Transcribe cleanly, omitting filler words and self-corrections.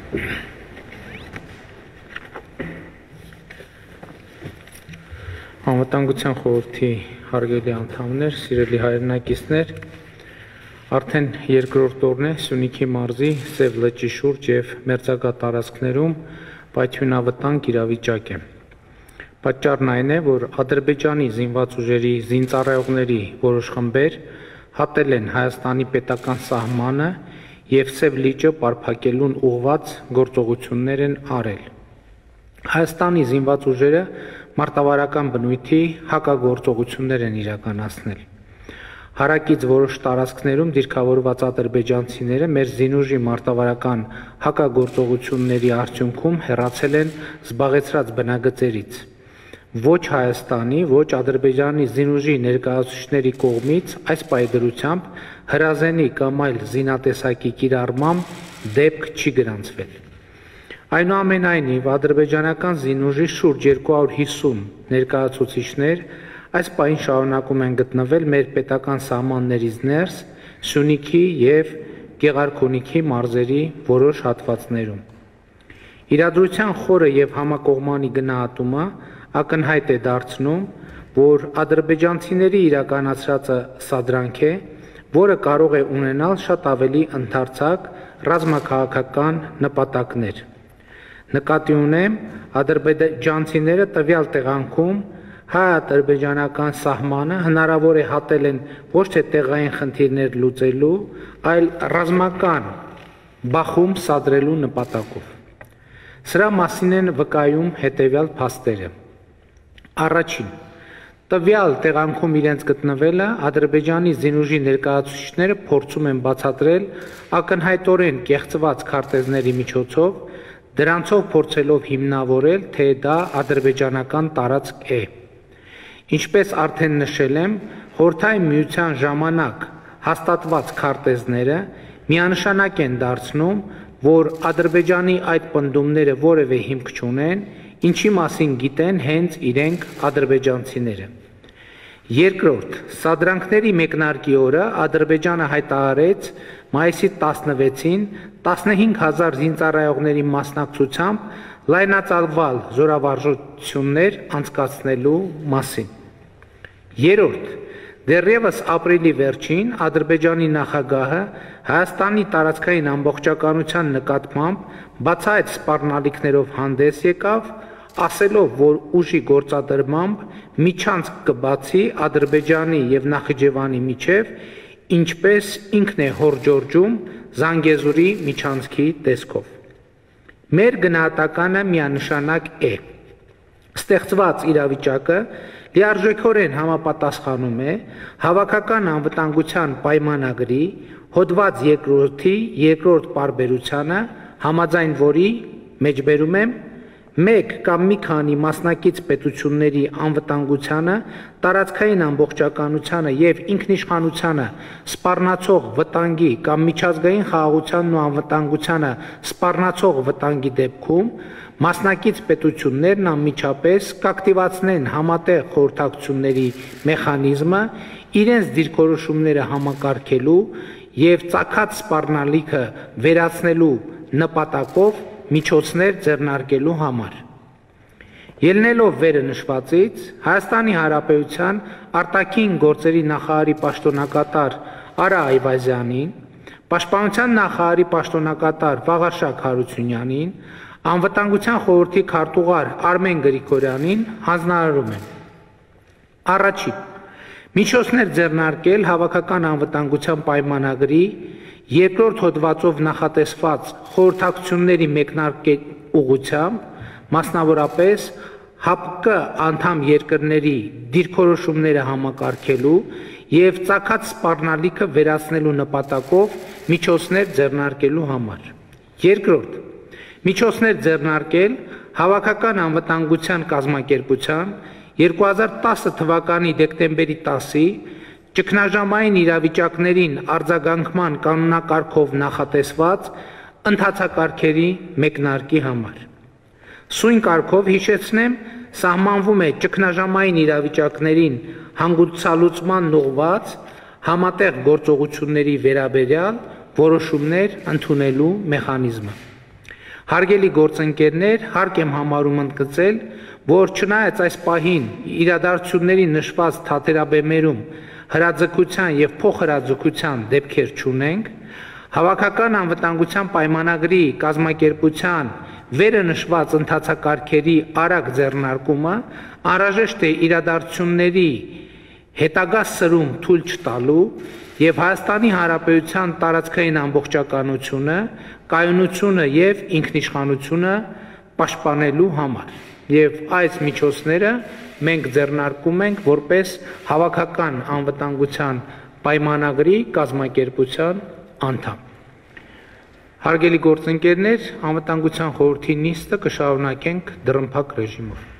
Անվտանգության խորհրդի հարգելի անդամներ, սիրելի հայրենակիցներ, արդեն երկրորդ օրն է Սյունիքի մարզի Սև լճի շուրջ եւ մերձակա տարածքներում պայթյունավտանգ իրավիճակ է։ Պատճառն այն է, որ Ադրբեջանի զինված ուժերի զինծառայողների որոշ խմբեր հատել են Հայաստանի պետական սահմանը եւ Սև լիճը պարփակելուն ուղղված գործողություններ են արել։ Հայաստանի զինված ուժերը մարտավարական բնույթի հակագործողություններ են իրականացնել։ Հարակից որոշ տարածքներում դիրքավորված ադրբեջանցիները մեր զինուժի մարտավարական հակագործողությունների արդյունքում հեռացել են զբաղեցրած բնագծերից։ Ոչ Հայաստանի, ոչ Ադրբեջանի զինուժի ներկայացուցիչների կողմից այս պայդրությամբ հրազենի կամ այլ զինատեսակի կիրառմամբ դեպք չի գրանցվել։ Այնուամենայնիվ, ադրբեջանական զինուժի շուրջ 250 ներկայացուցիչներ այս պահին շարունակում են գտնվել մեր պետական սահմաններից ներս Սյունիքի եւ Գեղարքունիքի մարզերի որոշ հատվածներում։ Իրադրության խորը եւ համակողմանի գնահատումը ակնհայտ է դարձնում, որ ադրբեջանցիների իրականացրածը սադրանք է, որը կարող է ունենալ շատ ավելի ընդարձակ ռազմաքաղաքական նպատակներ։ Նկատի ունեմ, ադրբեջանցիները տվյալ տեղանքում հայ-ադրբեջանական սահմանը հնարավոր է հատել են ոչ թե տեղային խնդիրներ լուծելու, այլ ռազմական բախում սադրելու նպատակով։ Սրա մասին են վկայում հետևյալ փաստերը։ Առաջին, տվյալ տեղանքում իրենց գտնվելը Ադրբեջանի զինուժի ներկայացուցիչները փորձում են բացատրել ակնհայտորեն կեղծված քարտեզների միջոցով, դրանցով փորձելով հիմնավորել, թե դա ադրբեջանական տարածք է։ Ինչպես արդեն նշել եմ, Խորհրդային Միության ժամանակ հաստատված քարտեզները միանշանակ են դարձնում, որ Ադրբեջանի այդ պնդումները որևէ հիմք չունեն, ինչի մասին գիտեն հենց իրենք ադրբեջանցիները։ Երկրորդ, սադրանքների մեկնարկի օրը Ադրբեջանը հայտարարեց մայիսի 16-ին 15000 զինծառայողների մասնակցությամբ լայնածավալ զորավարժություններ անցկացնելու մասին։ Երրորդ, դեռևս ապրիլի վերջին Ադրբեջանի նախագահը Հայաստանի տարածքային ամբողջականության նկատմամբ բացահայտ սպառնալիքներով հանդես եկավ, ասելով, որ ուժի գործադրմամբ միջանցք կբացի Ադրբեջանի եւ Նախիջևանի միջև, ինչպես ինքն է հորդորում Զանգեզուրի միջանցքի տեսքով։ Մեր գնահատականը միանշանակ է։ Ստեղծված իրավիճակը լիարժեքորեն համապատասխանում է հավաքական անվտանգության պայմանագրի հոդված 2-ի երկրորդ պարբերությանը, համաձայն որի մեջբերում եմ մեկ կամ մի քանի մասնակից պետությունների անվտանգությանը, տարածքային ամբողջականությանը եւ ինքնիշխանությանը սպառնացող վտանգի կամ միջազգային խաղաղությանն ու անվտանգությանը սպառնացող վտանգի դեպքում մասնակից պետություններն անմիջապես կակտիվացնեն համատեղ խորհրդակցությունների մեխանիզմը իրենց դիրքորոշումները համակարգելու եւ ծագած սպառնալիքը վերացնելու նպատակով միջոցներ ձեռնարկելու համար։ Ելնելով վերը նշվածից, Հայաստանի Հանրապետության արտաքին գործերի նախարարի պաշտոնակատար Արա Այվազյանին, Պաշտպանության նախարարի պաշտոնակատար Վաղարշակ Հարությունյանին, Անվտանգության խորհրդի քարտուղար Արմեն Գրիգորյանին հանձնարարում եմ. Առաջին, միջոցներ ձեռնարկել հավաքական անվտանգության պայմանագրի երկրորդ հոդվածով նախատեսված խորհրդակցությունների մեկնարկի ուղղությամբ, մասնավորապես ՀԱՊԿ անդամ երկրների դիրքորոշումները համակարգելու եւ ծագած սպառնալիքը վերացնելու նպատակով միջոցներ ձեռնարկելու համար։ Երկրորդ, միջոցներ ձեռնարկել հավաքական անվտանգության կազմակերպության 2010 թվականի դեկտեմբերի 10-ի ճգնաժամային իրավիճակներին արձագանքման կանոնակարգով նախատեսված ընթացակարգերի մեկնարկի համար։ Սույն կարգով հիշեցնեմ, սահմանվում է ճգնաժամային իրավիճակներին հանգուցալուծման ուղղված համատեղ գործողությունների վերաբերյալ որոշումներ ընդունելու մեխանիզմը։ Հարգելի գործընկերներ, հարկ եմ համարում ընդգծել, որ չնայած այս պահին իրադարձությունների նշված թատերաբեմերում հրաձգության և փոխհրաձգության դեպքեր չունենք, Հավաքական անվտանգության պայմանագրի կազմակերպության վերը նշված ընթացակարգերի արագ ձեռնարկումը անհրաժեշտ է իրադարձությունների հետագա սրում թույլ չտալու և Հայաստանի Հանրապետության տարածքային ամբողջականությունը, կայունությունը և ինքնիշխանությունը պաշտպանելու համար։ Եվ այս միջոցները մենք ձեռնարկում ենք որպես Հավաքական անվտանգության պայմանագրի կազմակերպության անդամ։ Հարգելի գործընկերներ, Անվտանգության խորհրդի նիստը կշարունակենք դռնփակ ռեժիմով։